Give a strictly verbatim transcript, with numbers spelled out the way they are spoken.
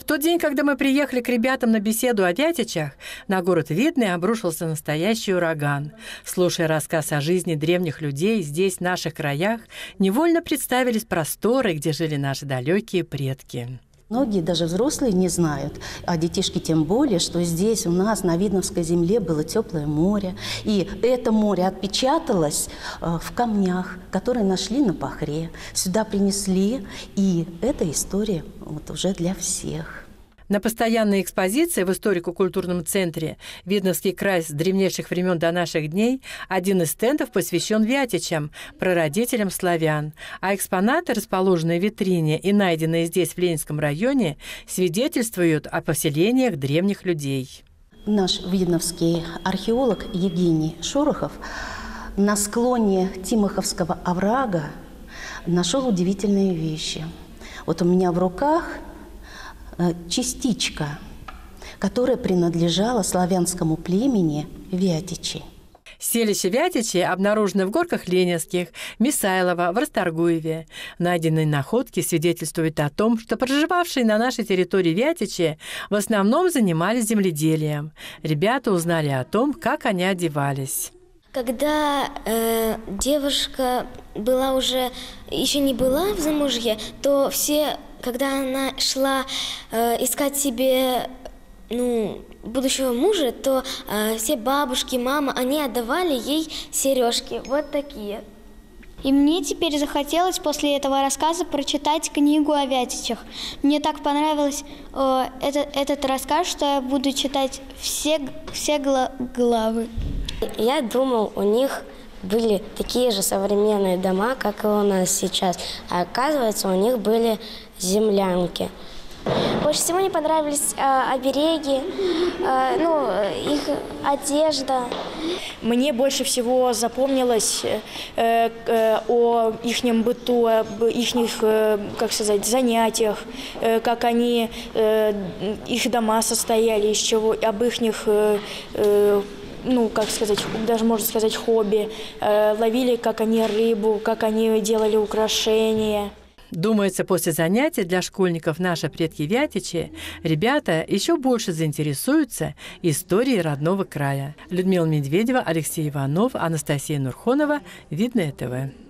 тот день, когда мы приехали к ребятам на беседу о Вятичах, на город Видное обрушился настоящий ураган. Слушая рассказ о жизни древних людей здесь, в наших краях, невольно представились просторы, где жили наши далекие предки. Многие, даже взрослые, не знают, а детишки тем более, что здесь у нас на Видновской земле было теплое море. И это море отпечаталось в камнях, которые нашли на Пахре. Сюда принесли, и эта история вот уже для всех. На постоянной экспозиции в историко-культурном центре «Видновский край с древнейших времен до наших дней» один из стендов посвящен Вятичам, прародителям славян, а экспонаты, расположенные в витрине и найденные здесь, в Ленинском районе, свидетельствуют о поселениях древних людей. Наш видновский археолог Евгений Шорохов на склоне Тимоховского оврага нашел удивительные вещи. Вот у меня в руках частичка, которая принадлежала славянскому племени Вятичи. Селище Вятичи обнаружено в горках Ленинских, Мисайлово, в Расторгуеве. Найденные находки свидетельствуют о том, что проживавшие на нашей территории Вятичи в основном занимались земледелием. Ребята узнали о том, как они одевались. Когда э, девушка была уже, еще не была в замужье, то все, когда она шла э, искать себе ну, будущего мужа, то э, все бабушки, мама, они отдавали ей сережки, вот такие. И мне теперь захотелось после этого рассказа прочитать книгу о Вятичах. Мне так понравился э, этот, этот рассказ, что я буду читать все, все главы. Я думал, у них были такие же современные дома, как и у нас сейчас. А оказывается, у них были землянки. Больше всего мне понравились э, обереги, э, ну, их одежда. Мне больше всего запомнилось э, э, о ихнем быту, об их, э, как сказать, занятиях, э, как они, э, их дома состояли, из чего, об их, э, э, ну, как сказать, даже можно сказать, хобби. Э, ловили, как они рыбу, как они делали украшения. Думается, после занятий для школьников «Наши предки Вятичи» ребята еще больше заинтересуются историей родного края. Людмила Медведева, Алексей Иванов, Анастасия Нурхонова, Видное ТВ.